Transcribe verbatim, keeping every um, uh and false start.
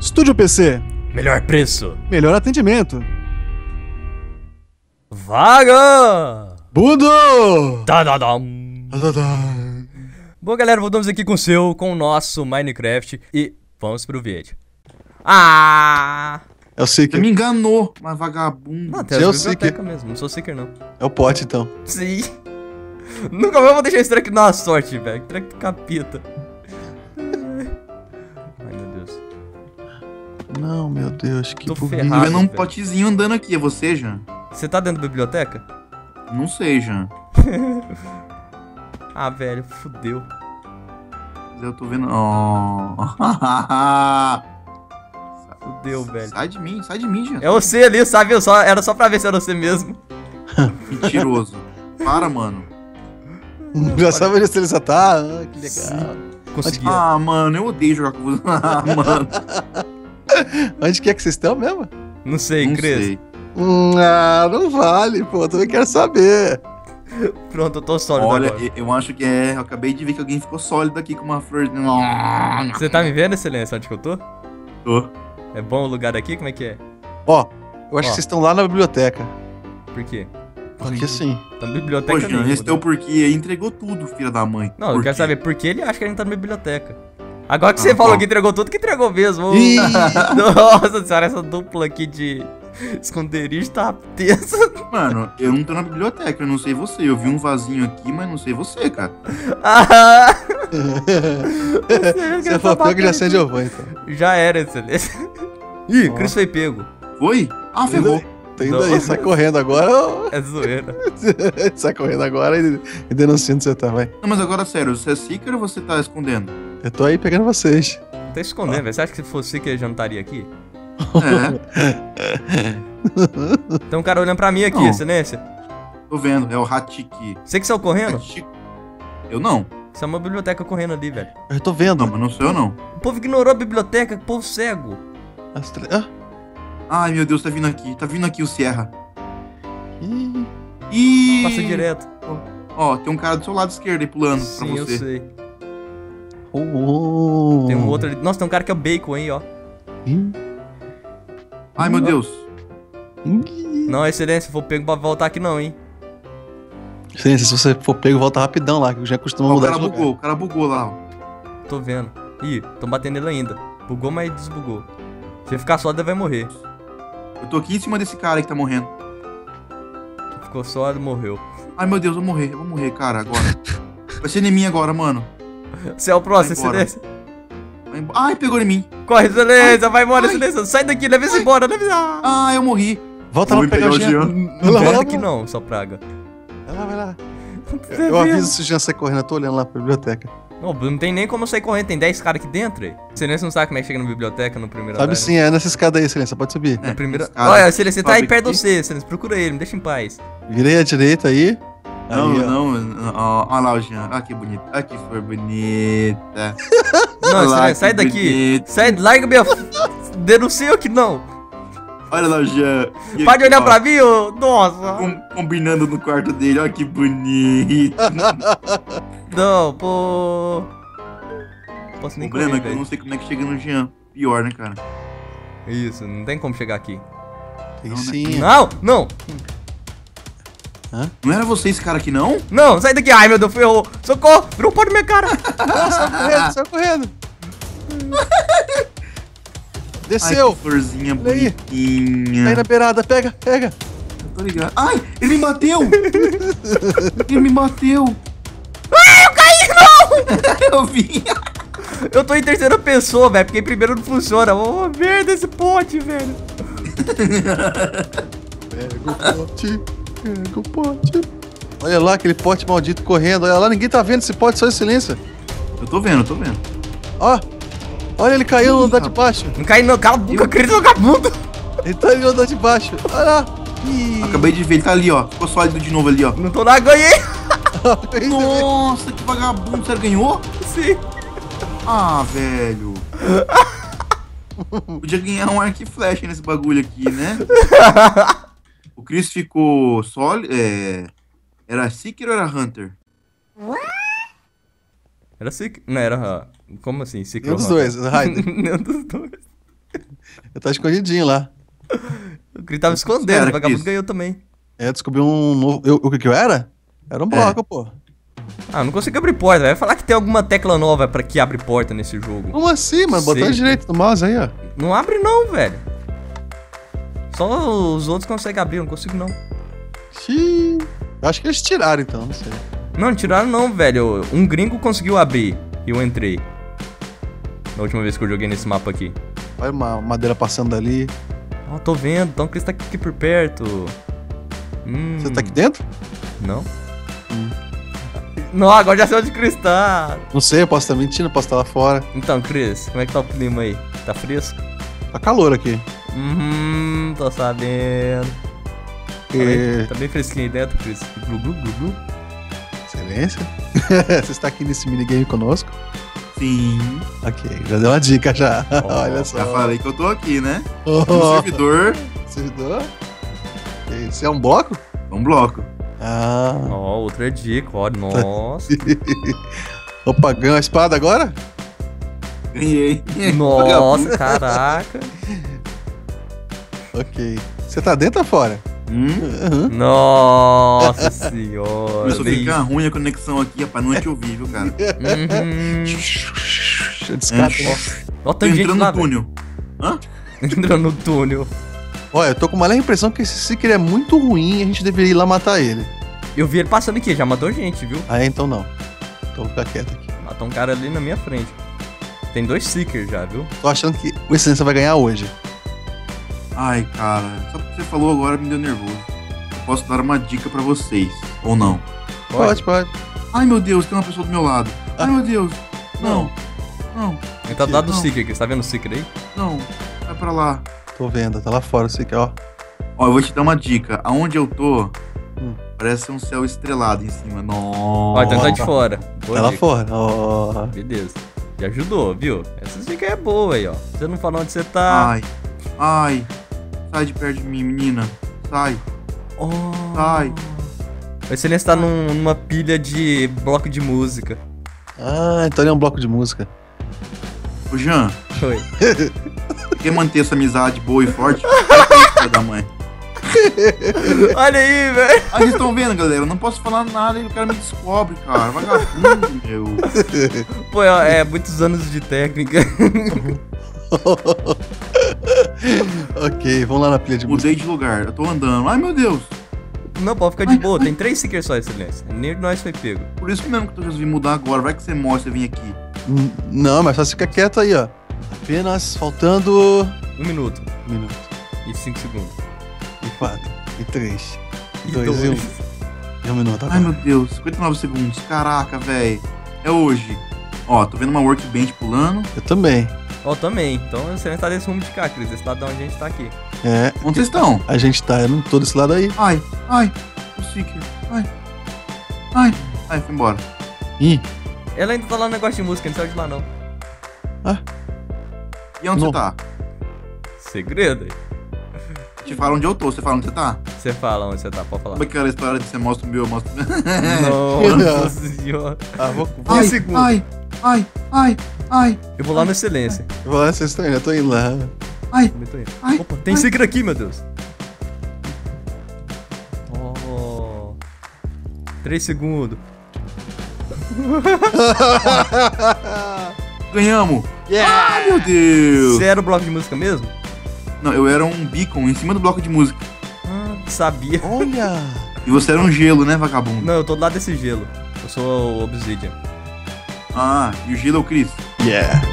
Estúdio P C. Melhor preço. Melhor atendimento. Vaga! Budo! Tadadam. Tadadam. Bom, galera, voltamos aqui com o seu, com o nosso Minecraft e vamos pro vídeo. Ah! É o Seeker. Você me enganou, mas vagabundo. Não, tem Você é a o biblioteca Seeker. mesmo, não sou Seeker não. É o pote, então. Sim. Nunca mais vou deixar esse treco dar uma sorte, velho. Treco do capeta. Ai, meu Deus. Não, meu Deus, que Tô burrice. Tô ferrado. vendo um velho. potezinho andando aqui, é você, Jean? Você tá dentro da biblioteca? Não sei, Jean. Ah, velho, fudeu. Mas eu tô vendo... Oh. Fudeu, velho. Sai de mim, sai de mim, Jean. É você ali, sabe? Eu só, era só pra ver se era você mesmo. Mentiroso. Para, mano. Já sabe onde você tá? Ah, que legal. Consegui. Ah, mano, eu odeio jogar com você. Ah, mano. Onde que é que vocês estão mesmo? Não sei, Não Cris. sei. Hum, ah, não vale, pô. Eu também quero saber. Pronto, eu tô sólido Olha, agora. eu- eu acho que é... Eu acabei de ver que alguém ficou sólido aqui com uma flor. Você tá me vendo, Excelência, onde que eu tô? Tô. É bom o lugar aqui? Como é que é? Ó, eu acho Ó. que vocês estão lá na biblioteca. Por quê? Porque sim. Tá na biblioteca Pô, Jean, nenhuma, esse teu né? porquê aí entregou tudo, filha da mãe. Não, eu Por quero quê? saber por que ele acha que a gente tá na biblioteca. Agora que você Ah, falou bom. que entregou tudo, que entregou mesmo. Ih. Nossa senhora, essa dupla aqui de esconderijo tá tensa. Mano, eu não tô na biblioteca, eu não sei você. Eu vi um vasinho aqui, mas não sei você, cara. Ah, Se for pego, já acende eu vou, então. já era, Excelência. Ih, Ó. Cris foi pego. Foi? Ah, ferrou. Tô indo Não. aí, sai correndo agora. ó. É zoeira. Sai correndo agora e, e denunciando onde você tá, vai. Não, mas agora, sério, você é Seeker ou você tá escondendo? Eu tô aí pegando vocês. Tá escondendo, velho. Você acha que se fosse que ele já não estaria aqui? É, Tem um cara olhando pra mim aqui, Não. Excelência. tô vendo, é o Hatiki. Você que saiu correndo? Hatiki. Eu não. Isso é uma biblioteca correndo ali, velho. Eu tô vendo. Não, mas não sou eu, não. O povo ignorou a biblioteca, que povo cego. As tre- ah. Ai, meu Deus, tá vindo aqui. Tá vindo aqui o Sierra. Ih. Ih! Passa direto. Ó, tem um cara do seu lado esquerdo aí pulando Sim, pra eu você. sei. Oh. Tem um outro ali. Nossa, tem um cara que é o Bacon aí, ó. Ih. Ai, meu Deus. Ih. Não, Excelência, se for pego pra voltar aqui não, hein. Excelência, se você for pego, volta rapidão lá, que eu já costumo Ó, o mudar cara de lugar. bugou, o cara bugou lá, ó. Tô vendo. Ih, tão batendo nele ainda. Bugou, mas desbugou. Se ele ficar sólido, ele vai morrer. Eu tô aqui em cima desse cara aí que tá morrendo. Ficou sólido, morreu. Ai, meu Deus, eu vou morrer, eu vou morrer, cara, agora. Vai ser em mim agora, mano. Você é o próximo, Vai embora. Excelência. Vai embo- Ai, pegou em mim. Corre, Excelência, vai embora, ai. Excelência. Sai daqui, leva isso embora, leva isso. Ah. Ah, eu morri. Volta lá Vou pra pegar o pegar o Jean. Jean. Não Vai lá, vai volta lá, aqui vai lá. não, só praga. Vai lá, vai lá. Eu aviso se o Jean sai correndo, eu tô olhando lá pra biblioteca. Não, não tem nem como eu sair correndo, tem dez caras aqui dentro aí. Excelência não sabe como é que chega na biblioteca no primeiro Sabe andar, sim, é nessa escada aí, Excelência, pode subir. né? Na primeira... esse cara Olha, Excelência, você tá aí sobe perto de aqui. você, Excelência, procura ele, me deixa em paz. Virei à direita aí. Não, Aí, ó. não, ó, olha lá o Jean. Olha que bonito. Olha que flor bonita. Não, Olha lá, Excelência, sai que daqui. bonito. Sai, larga minha... Denuncia eu que não. Olha lá o Jean. E Pode aqui, olhar ó, pra mim, ô... Nossa. com- combinando no quarto dele. Olha que bonito. Não, pô... Posso O nem problema correr, é que eu não velho. sei como é que chega no Jean. Pior, né, cara? Isso, não tem como chegar aqui. Tem Não, né? sim. Não, não, Não era você esse cara aqui, não? não, sai daqui. Ai, meu Deus, ferrou. Socorro, virou um pó na minha cara. Sai correndo, sai correndo. Ai, Desceu. que florzinha Olha aí. bonitinha. Aí na beirada, pega, pega. Tô ligado. Ai, ele me bateu! Ele me bateu! Ai, eu caí, não. Eu vi! Eu tô em terceira pessoa, velho, porque em primeiro não funciona. Ô, merda esse pote, velho. Pega o pote, pega o pote. Olha lá aquele pote maldito correndo. Olha lá, ninguém tá vendo esse pote, só Excelência. Eu tô vendo, eu tô vendo. Ó, olha ele caiu no andar de baixo. Não cai não, cala a boca, Cris, vagabundo. Ele tá ali no andar de baixo. Olha lá. Ih. Acabei de ver, ele tá ali, ó. Ficou sólido de novo ali, ó. Não tô lá, ganhei. Nossa, que vagabundo. Sério, ganhou? Sim. Ah, velho. Podia ganhar um arco e flecha nesse bagulho aqui, né? O Chris ficou sólido. É... Era Seeker ou era Hunter? Era Seeker. Não, era. Como assim? Seeker Nenhum dos ou dois, Hunter? Raider. Nenhum dos dois. Eu tava escondidinho lá. O Cris tava escondendo, Era, o vagabundo Cris. ganhou também. É, eu descobri um novo. Eu, o que que eu era? Era um bloco, pô. Ah, eu não consigo abrir porta. Vai falar que tem alguma tecla nova pra que abre porta nesse jogo. Como assim, mano? Botão Sei. direito do mouse aí, ó. Não abre não, velho. Só os outros conseguem abrir, eu não consigo não. Xiii. Eu acho que eles tiraram então, não sei. Não, não tiraram não, velho. Um gringo conseguiu abrir e eu entrei. Na última vez que eu joguei nesse mapa aqui. Olha uma madeira passando ali. Ó, tô vendo. Então o Chris tá aqui por perto. Hum, Você tá aqui dentro? Não. Não, agora já sei onde o Chris tá. Não sei, eu posso estar mentindo, posso estar lá fora. Então, Chris, como é que tá o clima aí? Tá fresco? Tá calor aqui. Uhum, tô sabendo. Tá bem, E... tá bem fresquinho aí dentro, Chris. Glu, glu, glu, glu. Excelência. Você está aqui nesse minigame conosco? Sim. Ok, já deu uma dica já. Ó, Olha só. Já falei que eu tô aqui, né? Oh, No servidor, servidor? Esse é um bloco? um bloco. Ah. Ó, outra dica, ó, nossa. Opa, ganhou a espada agora? Ganhei. Nossa, caraca. Ok. Você tá dentro ou fora? Hum? Uhum. Nossa senhora. Começou a bem- ficar ruim a conexão aqui, rapaz. Não é te ouvir, viu, cara? Uhum. Descarta. É. Ó, Tô tem gente entrando lá, no túnel. Hã? velho. Entrando no túnel. Olha, eu tô com uma leve impressão que esse Seeker é muito ruim e a gente deveria ir lá matar ele. Eu vi ele passando aqui, já matou gente, viu? Ah, então não. Então vou ficar quieto aqui. Matou um cara ali na minha frente. Tem dois Seekers já, viu? Tô achando que o Excelência vai ganhar hoje. Ai, cara. Só porque você falou agora me deu nervoso. Eu posso dar uma dica pra vocês. Ou não. Pode, pode. Ai, meu Deus, tem uma pessoa do meu lado. Ai, meu Deus. Não. Não. Ele tá do lado do Não. Seeker, Chris. Tá vendo o Seeker aí? Não. Vai pra lá. Tô vendo, tá lá fora o Seeker, ó. Ó, eu vou te dar uma dica. Aonde eu tô, Hum. parece um céu estrelado em cima. Nossa. Ó, então tá de fora. Boa Tá lá dica. fora, ó. Beleza. Já ajudou, viu? Essa dica é boa aí, ó. Você não falou onde você tá. Ai. Ai. Sai de perto de mim, menina. Sai. Oh. Sai. O Excelência tá num- numa pilha de bloco de música. Ah, então ele é um bloco de música. Ô, Jean, Oi. quer manter essa amizade boa e forte? Filho da mãe. Olha aí, velho. Ah, vocês estão vendo, galera? Eu não posso falar nada e o cara me descobre, cara. Vagabundo, meu. Pô, ó, é muitos anos de técnica. Ok, vamos lá na pilha de música. Mudei de lugar. Eu tô andando. Ai, meu Deus. Não, pode ficar de boa. Tem três Seekers só, Excelência. Nem de nós foi pego. Por isso mesmo que eu resolvi mudar agora. Vai que você mostra e vem aqui. N- Não, mas só fica quieto aí, ó. Apenas faltando Um minuto um minuto, e cinco segundos. e quatro, e três, e E dois, dois. e um. E um minuto Ai, agora. meu Deus. cinquenta e nove segundos. Caraca, velho. É hoje. Ó, tô vendo uma workbench pulando. Eu também. Ó, também. Então o Excelência tá desse rumo de cá, Cris. Esse lado de onde a gente tá aqui. É, Onde vocês estão? a gente tá, eu não tô desse lado aí. Ai, ai. O Seeker. Ai. Ai. Ai, foi embora. Ih, Ela ainda tá lá no negócio de música, não saiu de lá não. E onde Não. você tá? Segredo aí. Te fala onde eu tô. Você fala onde você tá? Você fala onde você tá, pode falar. Como é que era a história de você mostra o meu, eu mostro o meu? Nossa senhora. ah, vou, vou, Ai, Ai, segundo. ai, ai, ai, ai, Eu vou lá no Excelência. vou lá, vocês estão indo, eu tô indo lá. ai. Também tô indo. Ai, Opa, tem ai. Seeker aqui, meu Deus. Oh. Três segundos. Ganhamos. Yeah! Ai, meu Deus. Você era o bloco de música mesmo? Não, eu era um beacon em cima do bloco de música. Ah, sabia. Olha! E você era um gelo, né, vagabundo? Não, eu tô do lado desse gelo. Eu sou o Obsidian. Ah, e o gelo é o Chris. Yeah!